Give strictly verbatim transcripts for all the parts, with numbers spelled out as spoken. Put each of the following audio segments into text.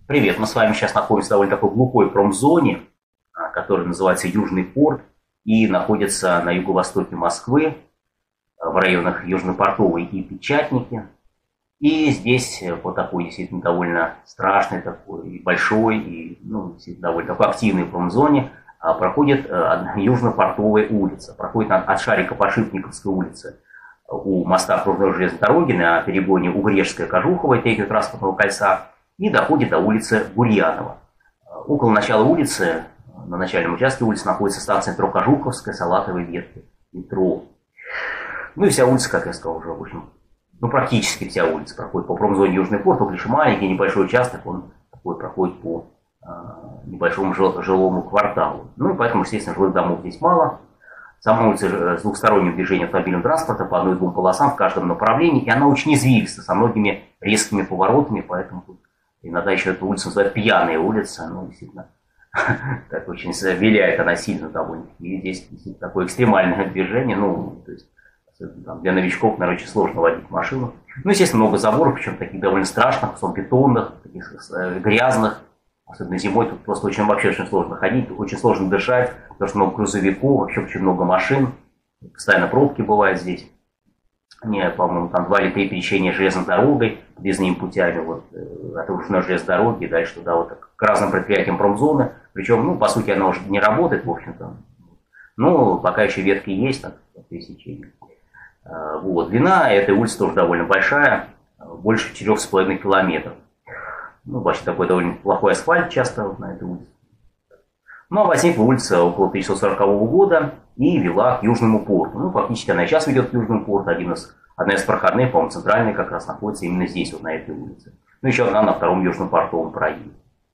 Привет, мы с вами сейчас находимся в довольно такой глухой промзоне, а, которая называется Южный порт и находится на юго-востоке Москвы, а, в районах Южно-Портовой и Печатники. И здесь э, по такой действительно довольно страшной, такой и большой, и ну, действительно довольно такой активной промзоне а, проходит а, Южно-Портовая улица. Проходит от, от Шарика-Подшипниковской улицы у моста окружной железной дороги на перегоне Угрешская-Кожуховая третьего транспортного кольца и доходит до улицы Гурьянова. Около начала улицы, на начальном участке улицы, находится станция метро Кожуховская, Салатовой ветки метро. Ну и вся улица, как я сказал уже, в общем, ну практически вся улица проходит по промзоне Южный порт, только лишь маленький небольшой участок, он такой проходит по э, небольшому жил, жилому кварталу. Ну и поэтому, естественно, жилых домов здесь мало. Сама улица с двухсторонним движением автомобильного транспорта по одной-двум полосам в каждом направлении, и она очень извилиста, со многими резкими поворотами, поэтому тут иногда еще эту улицу называют пьяная улица, ну, действительно, так очень виляет она сильно довольно. И здесь действительно такое экстремальное движение, ну, то есть, там, для новичков, наверное, очень сложно водить машину. Ну, естественно, много заборов, причем таких довольно страшных, потом бетонных, таких грязных. Особенно зимой тут просто очень, вообще очень сложно ходить, очень сложно дышать, потому что много грузовиков, вообще очень много машин, постоянно пробки бывают здесь. Не, по-моему, там два или три пересечения железной дорогой, подъездными путями, вот, от окружной железной дороги, дальше туда вот к разным предприятиям промзоны. Причем, ну, по сути, она уже не работает, в общем-то. Но пока еще ветки есть, так, пересечения. Вот. Длина этой улицы тоже довольно большая, больше четырёх с половиной километров. Ну, вообще такой довольно плохой асфальт часто вот на этой улице. Ну, а возникла улица около тысяча девятьсот сорокового года и вела к Южному порту. Ну, фактически она и сейчас ведет к Южному порту. Один из, одна из проходных, по-моему, центральная как раз находится именно здесь, вот на этой улице. Ну, еще одна на втором Южном портовом проезде.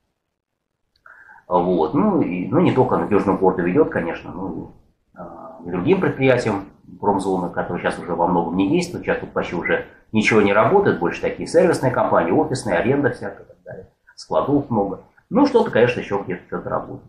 Вот. Ну, и, ну, не только на Южном порту ведет, конечно, но и, и другим предприятиям промзоны, которые сейчас уже во многом не действуют. Сейчас тут почти уже ничего не работает, больше такие сервисные компании, офисные, аренда всякая и так далее. Складов много. Ну, что-то, конечно, еще где-то что-то работает.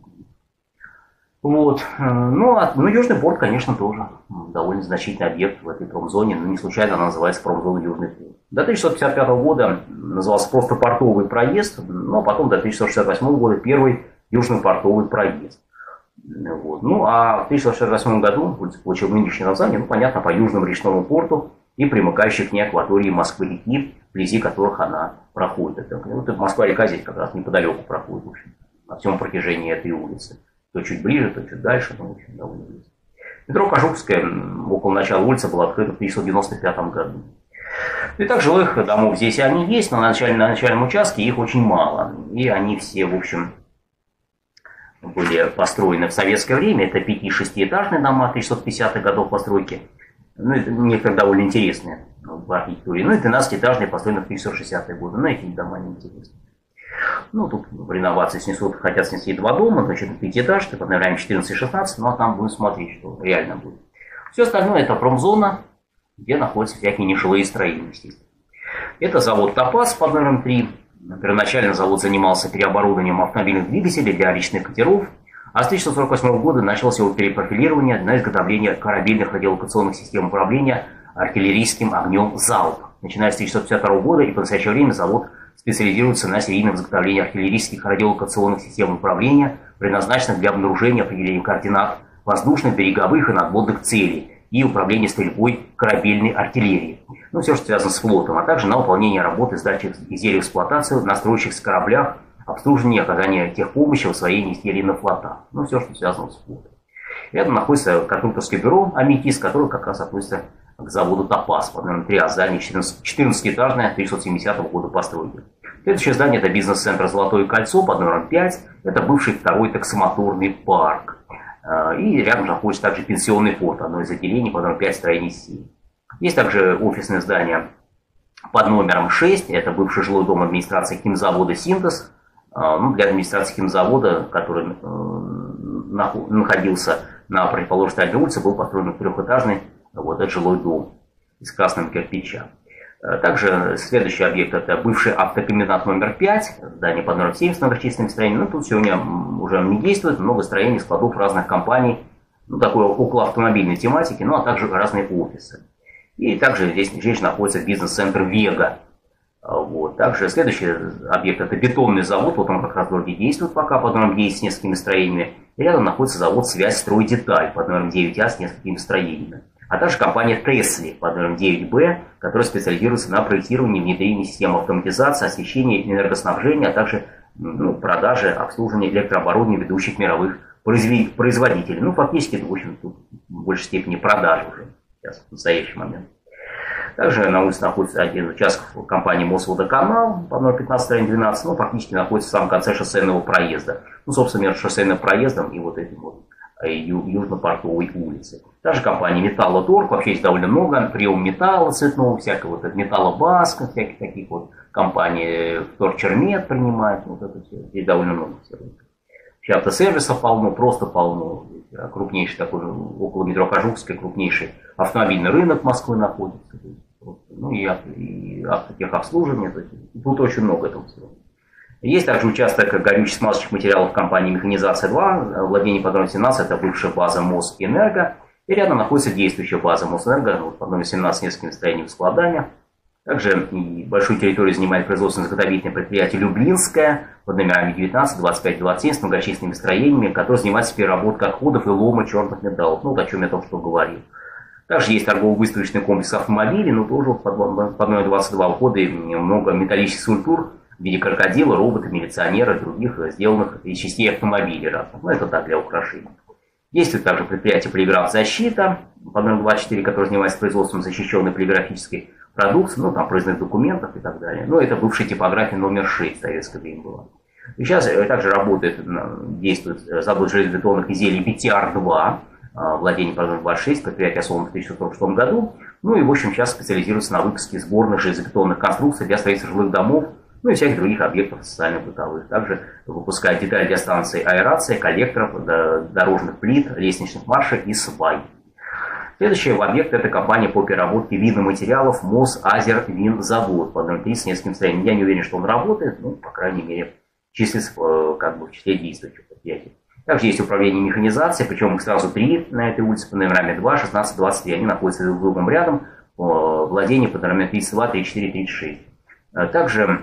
Вот. Ну, а, ну, Южный порт, конечно, тоже довольно значительный объект в этой промзоне. Но не случайно она называется промзона Южный порт. До тысяча девятьсот пятьдесят пятого года назывался просто портовый проезд, но потом до тысяча девятьсот шестьдесят восьмого года первый Южно-портовый проезд. Вот. Ну, а в тысяча девятьсот шестьдесят восьмом году улица получила нынешнее название, ну, понятно, по Южному речному порту и примыкающей к ней акватории Москвы-реки, вблизи которых она проходит. Это, вот, Москва-река здесь как раз неподалеку проходит, в общем, на всем протяжении этой улицы. То чуть ближе, то чуть дальше, но в общем довольно близко. Метро Кожуховская около начала улицы была открыта в тысяча девятьсот девяносто пятом году. И так жилых домов здесь они есть, но на начальном, на начальном участке их очень мало. И они все, в общем, были построены в советское время. Это пяти-шестиэтажные дома тысяча девятьсот пятидесятых годов постройки. Ну, это некоторые довольно интересные в архитектуре. Ну, и двенадцатиэтажные, построены в тысяча девятьсот шестидесятые годы. Но эти дома не интересны. Ну, тут в реновации снесут, хотят снести два дома, значит, пятиэтажки, под номерами четырнадцать и шестнадцать, ну, а там будем смотреть, что реально будет. Все остальное это промзона, где находятся всякие нежилые строения, естественно. Это завод «Топаз» под номером три. Первоначально завод занимался переоборудованием автомобильных двигателей для личных катеров, а с тысяча девятьсот сорок восьмого года началось его перепрофилирование на изготовление корабельных радиолокационных систем управления артиллерийским огнем «Залп». Начиная с тысяча девятьсот пятьдесят второго года и по настоящее время завод специализируется на серийном изготовлении артиллерийских радиолокационных систем управления, предназначенных для обнаружения, определения координат воздушных, береговых и надводных целей и управления стрельбой корабельной артиллерии. Ну, все, что связано с флотом, а также на выполнение работы сдачи изделий в эксплуатацию на строящихся кораблях, обслуживание, оказание техпомощи, освоение изделий на флотах. Ну, все, что связано с флотом. Рядом находится конструкторское бюро «Аметис», которое как раз относится к заводу «Топаз» под номером три, а здание четырнадцатиэтажное тысяча девятьсот семидесятого года постройки. Следующее здание это бизнес-центр «Золотое кольцо» под номером пять. Это бывший второй таксомоторный парк. И рядом находится также пенсионный порт, одно из отделений под номером пять, строение семь. Есть также офисное здание под номером шесть. Это бывший жилой дом администрации химзавода «Синтез». Ну, для администрации химзавода, который находился на противоположной стороне улицы, был построен трехэтажный вот этот жилой дом из красного кирпича. Также следующий объект это бывший автокомбинат номер пять, здание под номером семь с многочисленными строениями. Ну, тут сегодня уже не действует, много строений, складов разных компаний, ну, такой около автомобильной тематики, ну, а также разные офисы. И также здесь, здесь находится бизнес-центр «Вега». Вот. Также следующий объект — это бетонный завод. Вот он как раз в городе действует пока, под номером девять с несколькими строениями. И рядом находится завод «Связь Стройдеталь» под номером девять А с несколькими строениями. А также компания «Тесли» под номером девять Б, которая специализируется на проектировании и внедрении систем автоматизации, освещения, энергоснабжения, а также ну, продажи, обслуживания электрооборудования ведущих мировых производителей. Ну, фактически, в общем, тут в большей степени продажи уже сейчас, в настоящий момент. Также на улице находится один участок компании «Мосводоканал» по номеру пятнадцать двенадцать, ну, практически находится в самом конце шоссейного проезда. Ну, собственно, между шоссейным проездом и вот этим вот ю- южно-портовой улицей. Также компания «Металлоторг», вообще есть довольно много, прием металла цветного, всякого вот металлобаска, всяких таких вот компаний, «Вторчермет» принимает, вот это все, здесь довольно много всего. Вообще автосервисов полно, просто полно. Крупнейший такой, около метро Кожухской, крупнейший автомобильный рынок Москвы находится. Ну и, и автотехобслуживание. То есть, тут очень много этого всего. Есть также участок горюче-смазочных материалов компании «Механизация-два», владение под номером семнадцать, это бывшая база Мосэнерго. И рядом находится действующая база Мосэнерго, вот, под номером семнадцать с несколькими строениями складания. Также большую территорию занимает производственно-изготовительное предприятие «Люблинское» под номерами девятнадцать, двадцать пять, двадцать семь с многочисленными строениями, которое занимается переработкой отходов и лома черных металлов. Ну, вот о чем я только что говорил. Также есть торгово-выставочный комплекс автомобилей, но тоже под, под номером двадцать два входа много металлических скульптур в виде крокодила, робота, милиционера и других, сделанных из частей автомобилей разных. Ну, это так, для украшений. Действует также предприятие «Полиграф-защита» под номером двадцать четыре, которое занимается производством защищенной полиграфической продукции, ну, там, проездных документов и так далее. Но это бывшая типография номер шесть, в советское время была. И сейчас также работает, действует завод железобетонных изделий «би ти ар-два», владение под номером двадцать шесть, предприятие основано в тысяча девятьсот сорок шестом году. Ну и, в общем, сейчас специализируется на выпуске сборных железобетонных конструкций для строительства жилых домов, ну и всяких других объектов социально-бытовых. Также выпускает детали для станций аэрации, коллекторов, дорожных плит, лестничных маршей и свай. Следующий объект — это компания по переработке видоматериалов «Мосазервинзавод» под номером тридцать с несколькими строениями. Я не уверен, что он работает, но, по крайней мере, числится как бы в числе действующих предприятий. Также есть управление механизацией, причем их сразу три на этой улице под номерами два, шестнадцать, двадцать три. Они находятся друг с другом рядом, владение под номерами тридцать два, тридцать четыре, тридцать шесть. Также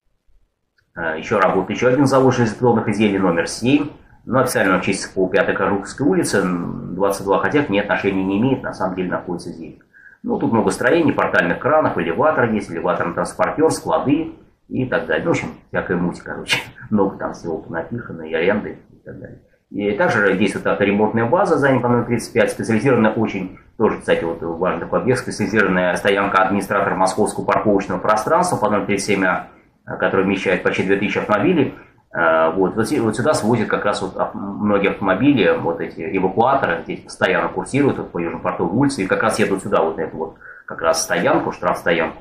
еще работает еще один завод железобетонных изделий номер семь. Но официально он числится по пятой Кожуховской улице, двадцать два, хотя к ней отношения не имеет, на самом деле находится здесь. Ну, тут много строений, портальных кранов, элеватор есть, элеваторный транспортер, склады и так далее. Ну, в общем, всякая муть, короче. Много там всего понапихано, и аренды и так далее. И также действует авторемонтная база, занята по номеру тридцать пять, специализированная очень, тоже, кстати, вот важный такой объект, специализированная стоянка администратора московского парковочного пространства по номеру тридцать семь А, который вмещает почти две тысячи автомобилей. Вот, вот сюда свозят как раз вот многие автомобили, вот эти эвакуаторы, здесь постоянно курсируют вот по Южно-Портовой улице, и как раз едут сюда, вот на эту вот как раз стоянку, штрафстоянку.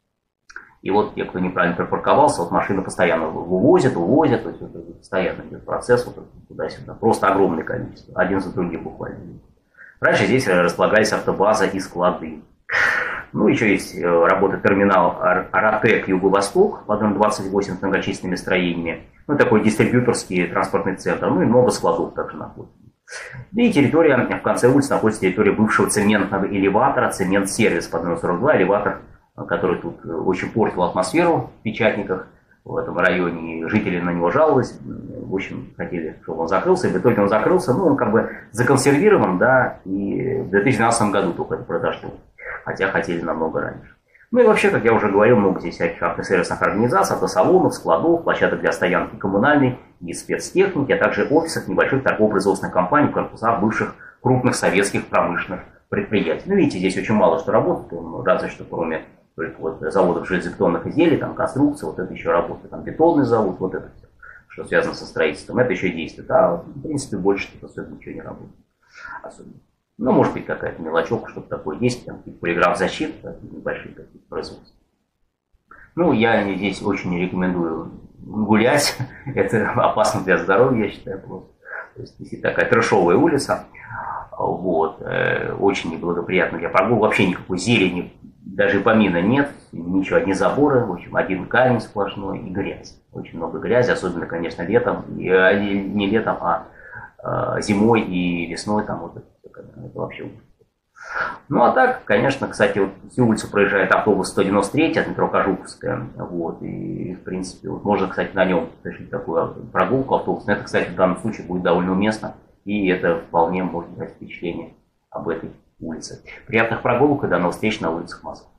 И вот те, кто неправильно припарковался, вот машины постоянно вывозят, увозят, то есть вот, постоянно идет процесс вот, туда-сюда. Просто огромное количество, один за другим буквально. Раньше здесь располагались автобаза и склады. Ну, еще есть работа терминал «Аратек Юго-Восток» под номером двадцать восемь с многочисленными строениями. Ну, такой дистрибьюторский транспортный центр. Ну, и много складов также находится. И территория, в конце улицы находится территория бывшего цементного элеватора, цемент-сервис под номером сорок два, элеватор, который тут очень портил атмосферу в Печатниках в этом районе. И жители на него жаловались. В общем, хотели, чтобы он закрылся. И в итоге он закрылся. Ну, он как бы законсервирован, да, и в две тысячи двенадцатом году только это произошло. Хотя хотели намного раньше. Ну и вообще, как я уже говорил, много здесь всяких автосервисных организаций, автосалонов, складов, площадок для стоянки коммунальной и спецтехники, а также офисов небольших торгово-производственных компаний в корпусах бывших крупных советских промышленных предприятий. Ну, видите, здесь очень мало что работает, разве что кроме только вот заводов железобетонных изделий, там конструкции, вот это еще работает, там бетонный завод, вот это все, что связано со строительством, это еще действует. А в принципе больше тут особенно ничего не работает. Особенно. Ну, может быть, какая-то мелочевка, что-то такое есть, там, полиграф-защита, небольшие какие-то производства. Ну, я здесь очень не рекомендую гулять, это опасно для здоровья, я считаю, просто. То есть, здесь такая трэшовая улица, вот, э, очень неблагоприятно для прогулок, вообще никакой зелени, даже помина нет, ничего, одни заборы, в общем, один камень сплошной и грязь. Очень много грязи, особенно, конечно, летом, и, не летом, а э, зимой и весной, там вот это. Это вообще ужас. Ну а так, конечно, кстати, вот всю улицу проезжает автобус сто девяносто три от метро Кожуковская. Вот, и, в принципе, вот можно, кстати, на нем совершить такую прогулку автобусную. Это, кстати, в данном случае будет довольно уместно. И это вполне может дать впечатление об этой улице. Приятных прогулок и до новых встреч на улицах Москвы.